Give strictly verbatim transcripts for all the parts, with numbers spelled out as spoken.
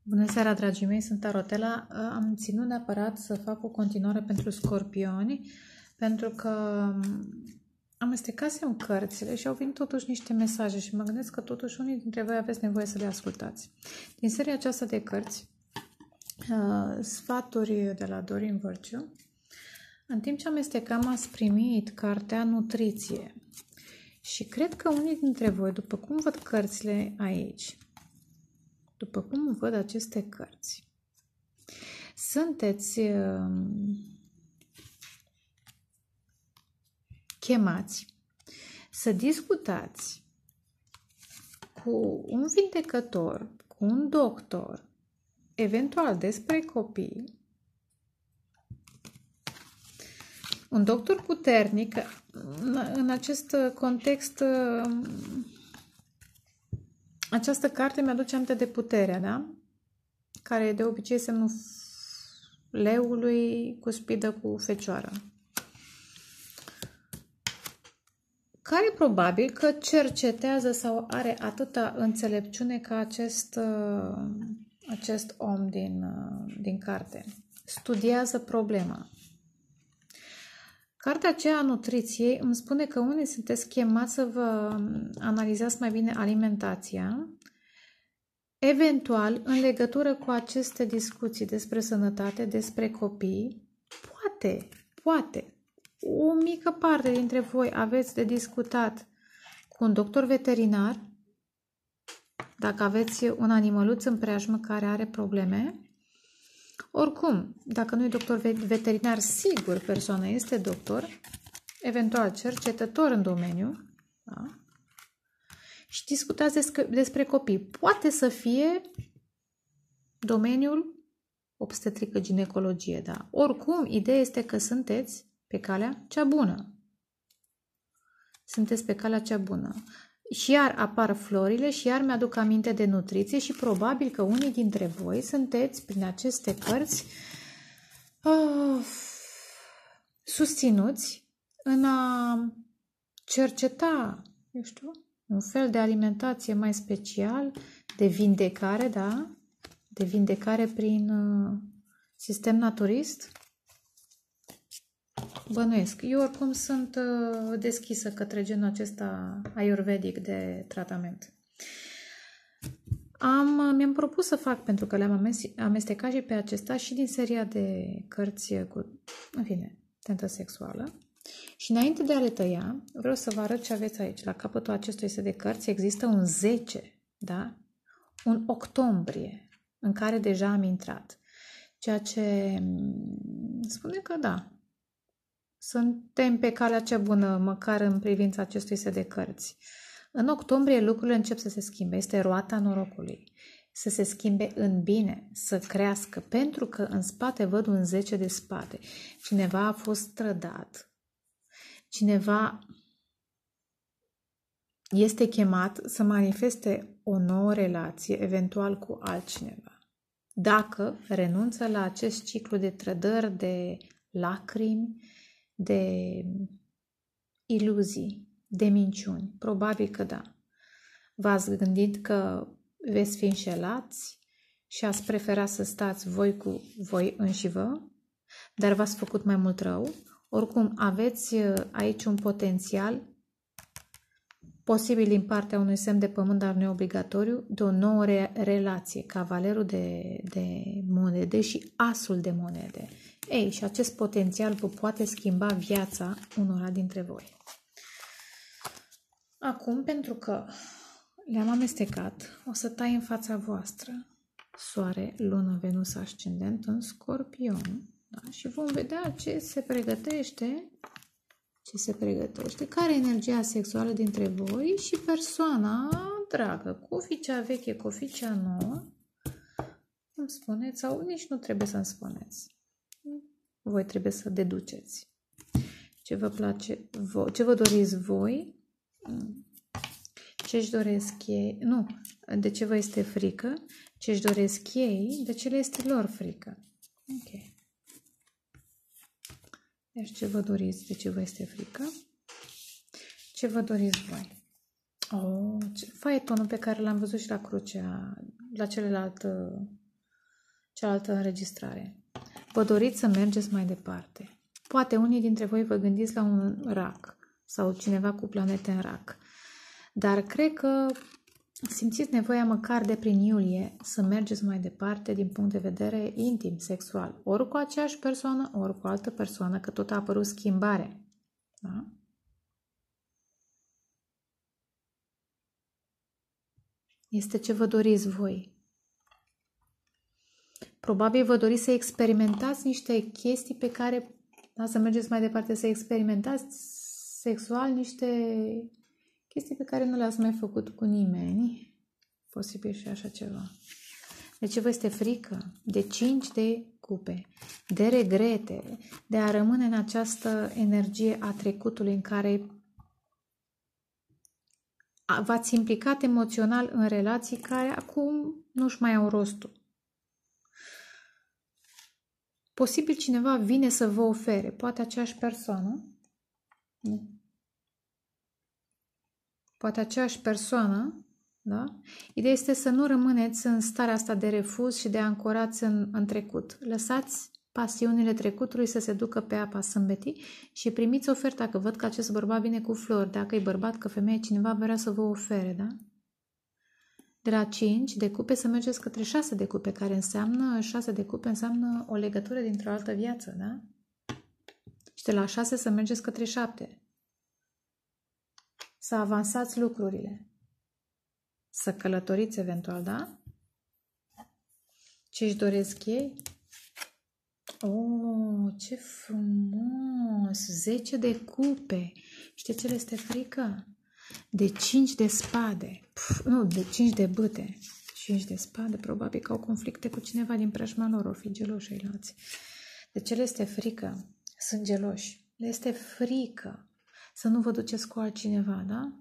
Bună seara, dragii mei, sunt Tarotela. Am ținut neapărat să fac o continuare pentru scorpioni, pentru că amestecasem cărțile și au venit totuși niște mesaje și mă gândesc că totuși unii dintre voi aveți nevoie să le ascultați. Din seria aceasta de cărți, sfaturi de la Doreen Virtue, în timp ce amestecam, ați primit cartea Nutriție. Și cred că unii dintre voi, după cum văd cărțile aici, după cum văd aceste cărți, sunteți uh, chemați să discutați cu un vindecător, cu un doctor, eventual despre copii, un doctor puternic. În acest context, această carte mi-aduce aminte de Puterea, da? Care e de obicei semnul leului cu spidă cu fecioară. Care probabil că cercetează sau are atâta înțelepciune ca acest, acest om din, din carte. Studiază problema. Cartea aceea a Nutriției îmi spune că unii sunteți chemați să vă analizați mai bine alimentația, eventual în legătură cu aceste discuții despre sănătate, despre copii. Poate, poate, o mică parte dintre voi aveți de discutat cu un doctor veterinar, dacă aveți un animăluț în preajmă care are probleme. Oricum, dacă nu e doctor veterinar, sigur persoana este doctor, eventual cercetător în domeniu, da? Și discutați despre, despre copii. Poate să fie domeniul obstetrică-ginecologie, da? Oricum, ideea este că sunteți pe calea cea bună. Sunteți pe calea cea bună. Și iar apar florile și iar mi-aduc aminte de nutriție și probabil că unii dintre voi sunteți prin aceste cărți uh, susținuți în a cerceta, eu știu, un fel de alimentație mai special, de vindecare, da? De vindecare prin uh, sistem naturist. Bănuiesc. Eu oricum sunt uh, deschisă către genul acesta ayurvedic de tratament. Am, mi-am propus să fac, pentru că le-am amestecat și pe acesta și din seria de cărți cu, în fine, tentă sexuală. Și înainte de a le tăia, vreau să vă arăt ce aveți aici. La capătul acestui set de cărți există un zece, da? Un octombrie, în care deja am intrat. Ceea ce spune că da, suntem pe calea cea bună, măcar în privința acestui set de cărți. În octombrie lucrurile încep să se schimbe. Este roata norocului. Să se schimbe în bine, să crească, pentru că în spate văd un zece de spade. Cineva a fost trădat. Cineva este chemat să manifeste o nouă relație, eventual cu altcineva. Dacă renunță la acest ciclu de trădări, de lacrimi, de iluzii, de minciuni. Probabil că da. V-ați gândit că veți fi înșelați și ați prefera să stați voi cu voi înși vă, dar v-ați făcut mai mult rău. Oricum, aveți aici un potențial posibil din partea unui semn de pământ, dar nu obligatoriu, de o nouă re- relație, cavalerul de, de monede și asul de monede. Ei, și acest potențial vă poate schimba viața unora dintre voi. Acum, pentru că le-am amestecat, o să tai în fața voastră Soare, Lună, Venus, Ascendent în Scorpion. Da? Și vom vedea ce se pregătește, ce se pregătește, care e energia sexuală dintre voi și persoana dragă, cu ficea veche, cu ficea nouă, îmi spuneți, sau nici nu trebuie să-mi spuneți. Voi trebuie să deduceți ce vă place, ce vă doriți voi, ce își doresc ei, nu, de ce vă este frică, ce își doresc ei, de ce le este lor frică. Ok. Deci ce vă doriți, de ce vă este frică, ce vă doriți voi. Oh, faetonul pe care l-am văzut și la crucea, la celălalt cealaltă înregistrare. Vă doriți să mergeți mai departe. Poate unii dintre voi vă gândiți la un rac sau cineva cu planete în rac. Dar cred că simțiți nevoia măcar de prin iulie să mergeți mai departe din punct de vedere intim, sexual. Ori cu aceeași persoană, ori cu altă persoană, că tot a apărut schimbare. Da? Este ce vă doriți voi. Probabil vă doriți să experimentați niște chestii pe care, da, să mergeți mai departe, să experimentați sexual niște chestii pe care nu le-ați mai făcut cu nimeni. Posibil și așa ceva. De ce vă este frică? De cinci de cupe, de regrete, de a rămâne în această energie a trecutului în care v-ați implicat emoțional în relații care acum nu-și mai au rostul. Posibil cineva vine să vă ofere, poate aceeași persoană, poate aceeași persoană, da? Ideea este să nu rămâneți în starea asta de refuz și de ancorați în, în trecut. Lăsați pasiunile trecutului să se ducă pe apa sâmbetii și primiți oferta, că văd că acest bărbat vine cu flori, dacă e bărbat, că femeie, cineva vrea să vă ofere, da? De la cinci de cupe să mergeți către șase de cupe, care înseamnă, șase de cupe înseamnă o legătură dintr-o altă viață, da? Și de la șase să mergeți către șapte. Să avansați lucrurile. Să călătoriți eventual, da? Ce își doresc ei? Oh, ce frumos! zece de cupe. Știi ce le este frică? De cinci de spade. Puf, nu, de cinci de bâte. cinci de spade, probabil că au conflicte cu cineva din preajma lor, o fi geloși ai alții. De ce le este frică? Sunt geloși. Le este frică să nu vă duceți cu altcineva, da?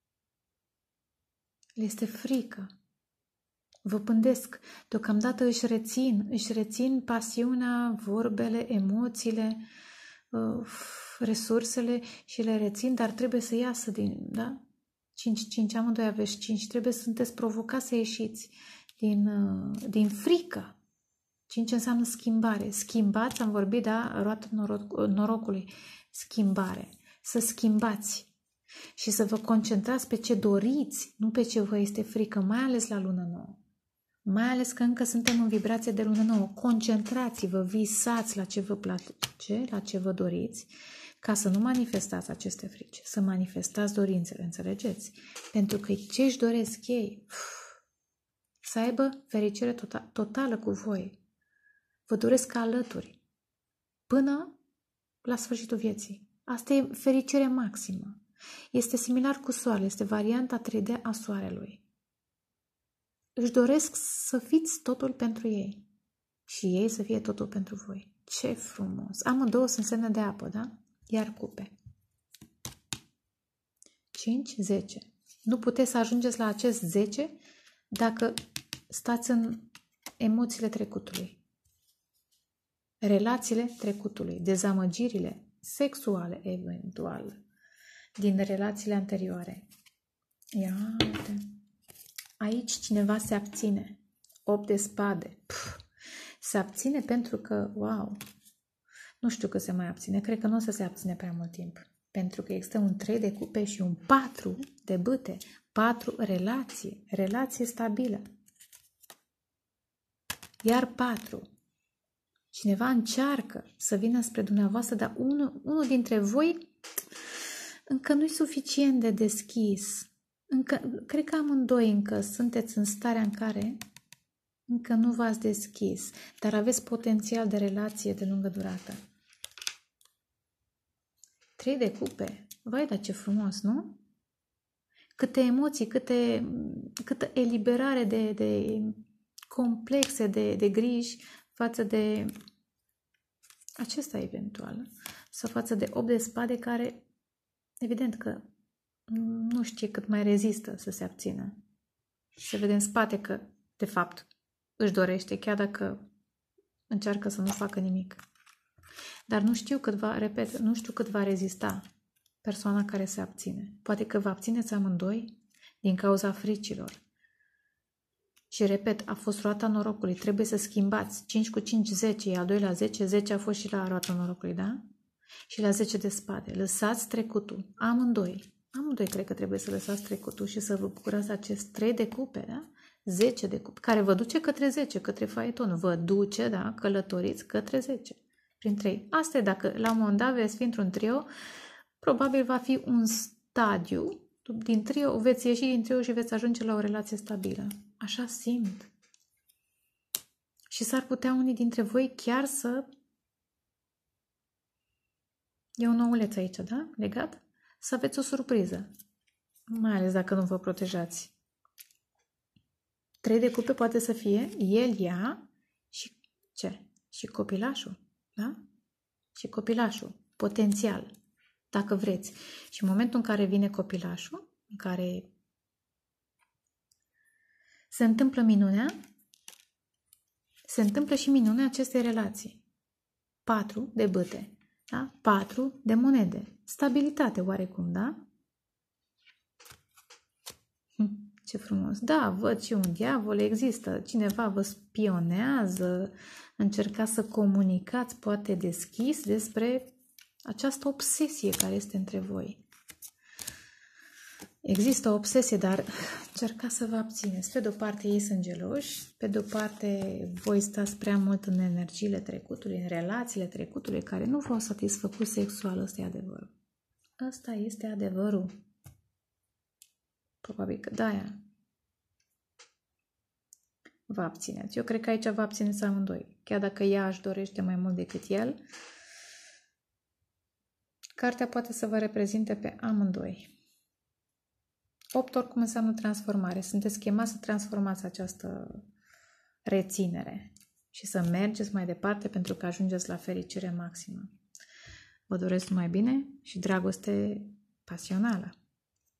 Le este frică. Vă pândesc. Deocamdată își rețin, își rețin pasiunea, vorbele, emoțiile, resursele și le rețin, dar trebuie să iasă din, da? cinci, cinci, amândoi aveți cinci, trebuie să sunteți provocați să ieșiți din, din frică. cinci înseamnă schimbare. Schimbați, am vorbit, da, roata noroc, norocului. Schimbare. Să schimbați. Și să vă concentrați pe ce doriți, nu pe ce vă este frică, mai ales la lună nouă. Mai ales că încă suntem în vibrație de lună nouă. Concentrați-vă, visați la ce vă place, la ce vă doriți, ca să nu manifestați aceste frici, să manifestați dorințele, înțelegeți? Pentru că ce își doresc ei? Să aibă fericire tota- totală cu voi. Vă doresc alături, până la sfârșitul vieții. Asta e fericire maximă. Este similar cu soarele, este varianta trei D a soarelui. Își doresc să fiți totul pentru ei și ei să fie totul pentru voi. Ce frumos! Amândouă sunt semne de apă, da? Iar cupe. cinci, zece. Nu puteți să ajungeți la acest zece dacă stați în emoțiile trecutului. Relațiile trecutului, dezamăgirile sexuale eventual din relațiile anterioare. Ia uite. Aici cineva se abține. opt de spade. Pff, se abține pentru că, wow, nu știu că se mai abține. Cred că nu o să se abține prea mult timp. Pentru că există un trei de cupe și un patru de bâte. patru relații. Relație stabilă. Iar patru. Cineva încearcă să vină spre dumneavoastră, dar unul, unul dintre voi încă nu e suficient de deschis. Încă, cred că amândoi încă sunteți în starea în care încă nu v-ați deschis, dar aveți potențial de relație de lungă durată. Trei de cupe. Vai, dar ce frumos, nu? Câte emoții, câte, câtă eliberare de, de complexe, de, de griji față de acesta eventual. Sau față de opt de spade care, evident că nu știe cât mai rezistă să se abțină. Se vede în spate că, de fapt, își dorește, chiar dacă încearcă să nu facă nimic. Dar nu știu cât va, repet, nu știu cât va rezista persoana care se abține. Poate că vă abțineți amândoi din cauza fricilor. Și repet, a fost roata norocului. Trebuie să schimbați. cinci cu cinci, zece. E al doilea zece. zece a fost și la roata norocului, da? Și la zece de spade. Lăsați trecutul. Amândoi. Amândoi cred că trebuie să lăsați trecutul și să vă bucurați acest trei de cupe, da? zece de cupe. Care vă duce către zece, către faeton. Vă duce, da? Călătoriți către zece. Prin trei. Asta e, dacă la un moment dat veți fi într-un trio, probabil va fi un stadiu din trio, veți ieși din trio și veți ajunge la o relație stabilă. Așa simt. Și s-ar putea unii dintre voi chiar să... E un nouleț aici, da? Legat? Să aveți o surpriză. Mai ales dacă nu vă protejați. Trei de cupe poate să fie el, ea și ce? Și copilașul. Da? Și copilașul. Potențial. Dacă vreți. Și în momentul în care vine copilașul, în care se întâmplă minunea, se întâmplă și minunea acestei relații. Patru de bâte. Da? Patru de monede. Stabilitate oarecum, da? Hm, ce frumos. Da, văd și un diavol, există. Cineva vă spionează, încercați să comunicați, poate deschis, despre această obsesie care este între voi. Există o obsesie, dar încercați să vă abțineți. Pe de-o parte ei sunt geloși, pe de-o parte voi stați prea mult în energiile trecutului, în relațiile trecutului care nu v-au satisfăcut sexual. Ăsta e adevărul. Ăsta este adevărul. Probabil că de-aia vă abțineți. Eu cred că aici vă abțineți amândoi. Chiar dacă ea își dorește mai mult decât el, cartea poate să vă reprezinte pe amândoi. opt oricum înseamnă transformare. Sunteți chemați să transformați această reținere și să mergeți mai departe pentru că ajungeți la fericire maximă. Vă doresc numai bine și dragoste pasională.